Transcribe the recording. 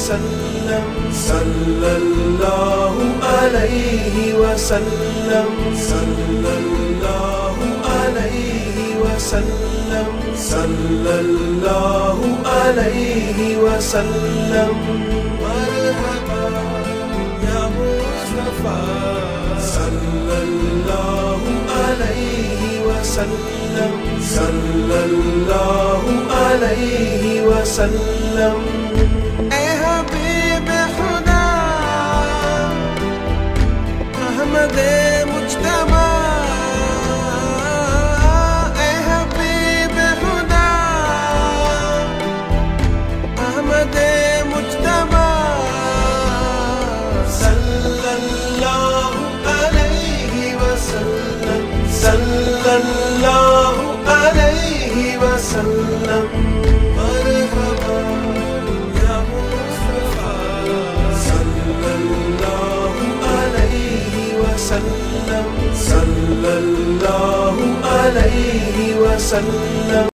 وسلم صلی اللہ علیہ وسلم صلی اللہ علیہ وسلم صلی اللہ علیہ وسلم مرحبا یا مصطفیٰ صلی اللہ علیہ وسلم صلی اللہ علیہ وسلم اے حبیب خدا احمد مجتبی اے حبیب خدا احمد مجتبی صلی اللہ علیہ وسلم صلی اللہ علیہ وسلم مرحبا یا مصطفیٰ صلی اللہ علیہ وسلم صلی اللہ علیہ وسلم